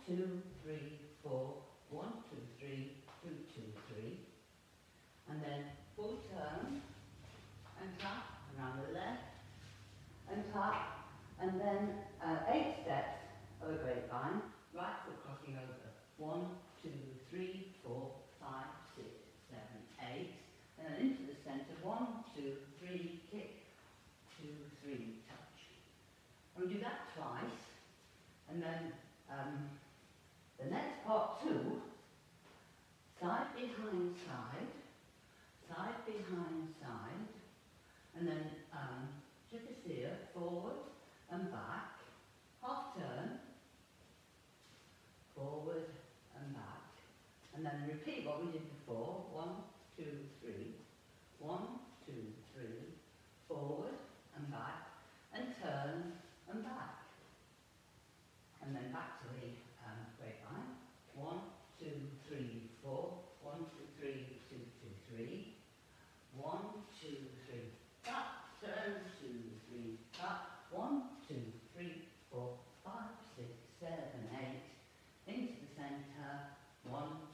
2, 3, 4, 1, 2, 3, 2, 2, 3. And then full turn and tap around the left and tap, and then 8 steps of a grapevine, right foot crossing over. 1, 2, 3, 4, 5, 6, 7, 8. And then into the centre. 1, 2, 3, kick. 2, 3, touch. And we do that twice. And then the next part 2, side behind side, side behind side, and then Jupiter forward and back, half turn, forward and back, and then repeat what we did before. 1, 2, 3, 1, 2, 3, forward and back, and turn and back, and then back to the grapevine. 1, 2, 3, 4, 1, 2, 3, 2, 2, 3, 1, 2, 3, up, turn, 2, 3, up, 1, 2, 3, 4, 5, 6, 7, 8, into the centre, 1,